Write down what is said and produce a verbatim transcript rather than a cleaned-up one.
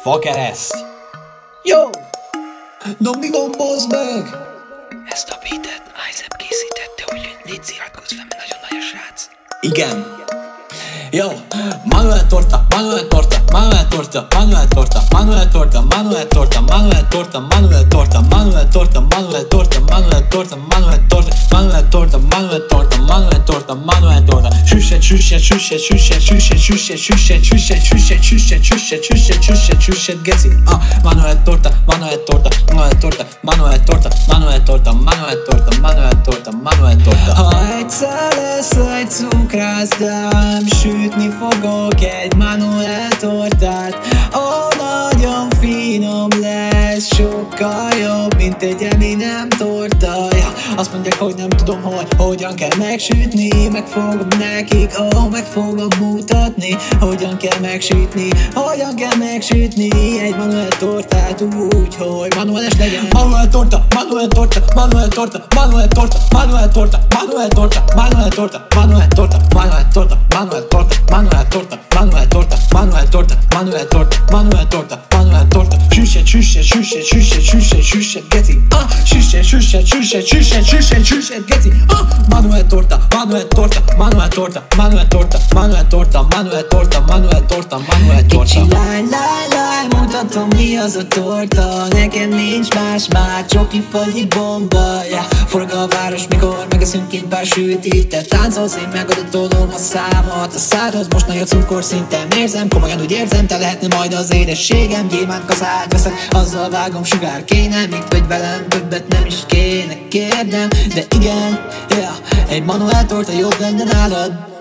Fakereszt! Jó! Dobni gombozd meg! Ezt a beatet Isaac készítette, úgyhogy légy iratkozz fel, mert nagyon nagy a srác. Igen! Jó! Manuel torta, Manuel torta, Manuel torta, Manuel torta, Manuel torta, Manuel torta, Manuel torta, Manuel torta, Manuel torta, Manuel torta, Manuel torta, Manuel torta, Manuel torta, Manuel torta, Manuel torta, Manuel torta. Süsset, süsset, süsset, süsset, süsset, süsset, süsset, süsset, süsset, süsset, süsset, süsset, süsset, süsset, geci. Ah, Manuel torta, Manuel torta, Manuel torta, Manuel torta, Manuel torta, Manuel torta, Manuel torta, Manuel torta. Ha egyszer lesz egy cukrászdám, sütni fogok egy Manuel tortát. Ó, nagyon finom lesz, sokkal jobb, mint egy Eminem torta. Ja, azt mondják, hogy nem tudom, hogy hogyan kell megsütni. Meg fogom nekik, ó, oh, meg fogom mutatni, hogyan kell megsütni, hogyan kell megsütni egy Manuel tortát úgy, hogy manueles legyen. Manuel torta, Manuel torta, Manuel torta, Manuel torta, Manuel torta, Manuel torta, Manuel torta, Manuel torta, Manuel torta, Manuel torta, Manuel torta, Manuel torta, Manuel torta, Manuel torta, Manuel torta, Manuel torta. Süsset, süsset, süsset, süsset, süsset, süsset, geci. Ah, süsset, süsset, süsset, süsset, süsset, süsset, geci. Ah, Manuel torta, Manuel torta, Manuel torta, Manuel torta, Manuel torta, Manuel torta, Manuel torta, Manuel torta. Kicsi lány, lány, lány, mutatom mi az a torta. Nekem nincs más, már csoki fagyi bomba. Yeah. Forog a város, mikor megeszünk két pár sütit. Te táncolsz, én megadatolom a számat. A szádhoz most nagy a cukor szintem érzem, komolyan úgy érzem, te lehetne majd az édességem. Gyémánt kaszát veszek, azzal vágom, sugár kéne. Mit vagy velem, többet nem is kéne, kérdem. De igen, yeah, egy Manuel torta jobb lenne nálad.